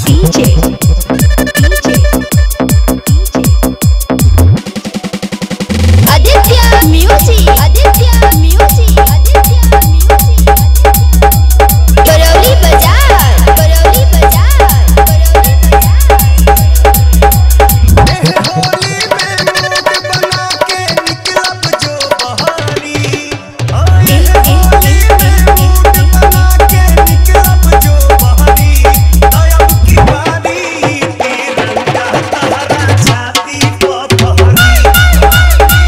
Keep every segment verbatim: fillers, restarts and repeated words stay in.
DJ DJ Aditya music Aditya music Aditya music Barauli Bazar Barauli Bazar Barauli बाजार होली में mood बना के निकलब जो बहारी आए होली में मूड बना के निकलब जो बहारी आया की बारी तिरंगा तारा छाती पर बहारी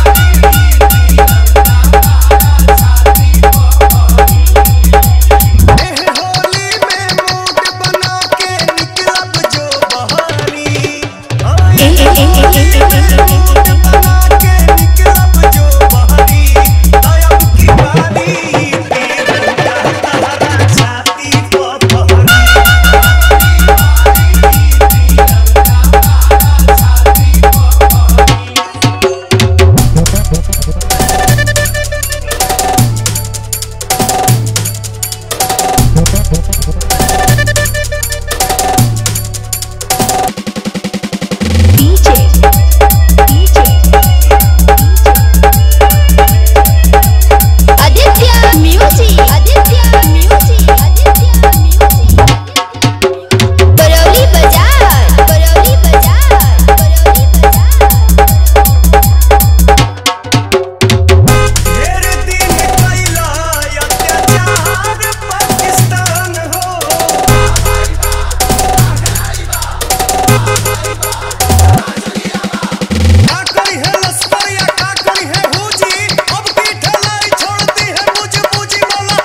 होली में मूड बना के निकलब जो बहारी आए होली में मूड बना के निकलब जो बहारी आया की बारी तिरंगा तारा छाती पर बहारी DJ DJ Aditya music Aditya music Aditya music Barauli Bazar Barauli Bazar Barauli बाजार ढेर दिन कैला अत्याचार पाकिस्तान हो का कोई है लश्कर या का कोई है हुजी अब की ठलाई छोड़ती है मुझे मुझे बोला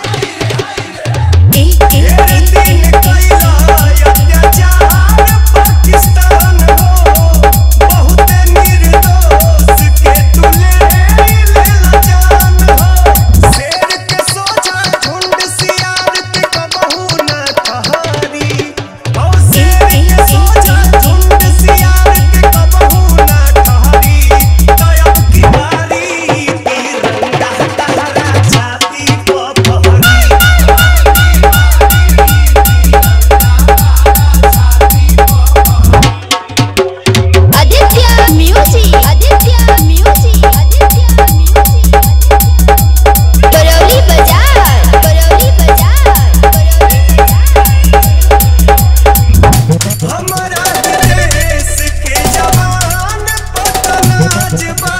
ढेर दिन कैला अत्याचार पाकिस्तान हो बहुत निर्दोष के तू ले लेला जान हो शेर के सोचा झुंड सियार पे कबहू न ठहरी ओ शेर के सोचा झुंड सियार पे कबहू न ठहरी दया की बारी तिरंगा तारा छाती पर बहारी Aditya music Aditya music Aditya music Barauli Bazar Barauli Bazar Barauli बाजार हमारा देश के जवान पतनाज बा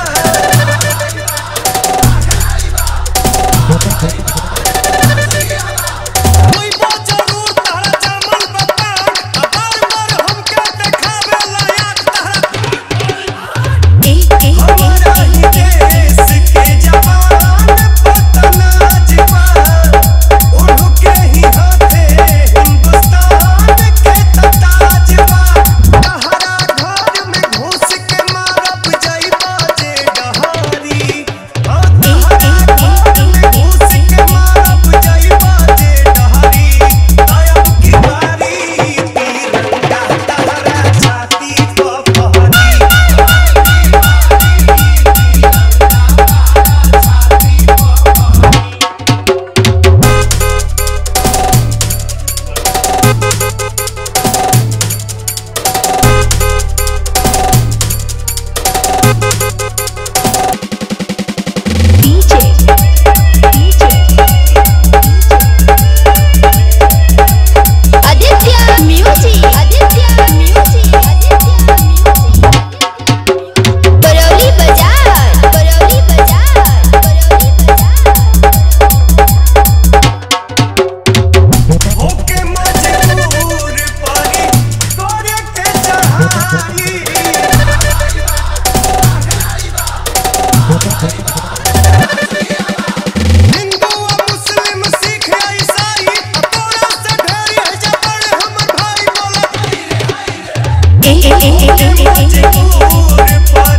कोई बा जरूर तारा जामल बता बार बार हमके देखावे लायक तारा हमारा देश के जवान पतनाज बा उनके ही हाथे हिंदुस्तान के ताज बा तहरा घर में घुस के मारब जाइबा जे डहारी हाँ तहरा घर में घुस के मारब जाइबा जे डहारी आया की बारी तिरंगा तारा छाती पर बहारी DJ DJ Aditya music Aditya music Aditya music Barauli Bazar Barauli Bazar Barauli बाजार होके मजबूर पड़ी करे के चढ़ाई हिंदू और मुस्लिम सिख ईसाई तोरा से ढेर है जबर हमर भाई बोला होके मजबूर